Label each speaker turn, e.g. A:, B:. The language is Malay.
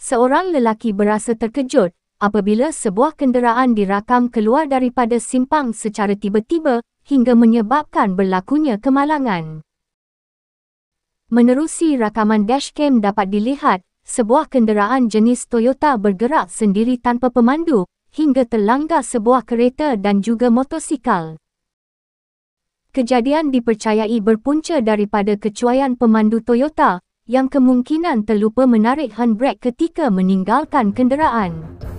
A: Seorang lelaki berasa terkejut apabila sebuah kenderaan dirakam keluar daripada simpang secara tiba-tiba hingga menyebabkan berlakunya kemalangan. Menerusi rakaman dashcam dapat dilihat, sebuah kenderaan jenis Toyota bergerak sendiri tanpa pemandu hingga terlanggar sebuah kereta dan juga motosikal. Kejadian dipercayai berpunca daripada kecuaian pemandu Toyota yang kemungkinan terlupa menarik handbrake ketika meninggalkan kenderaan.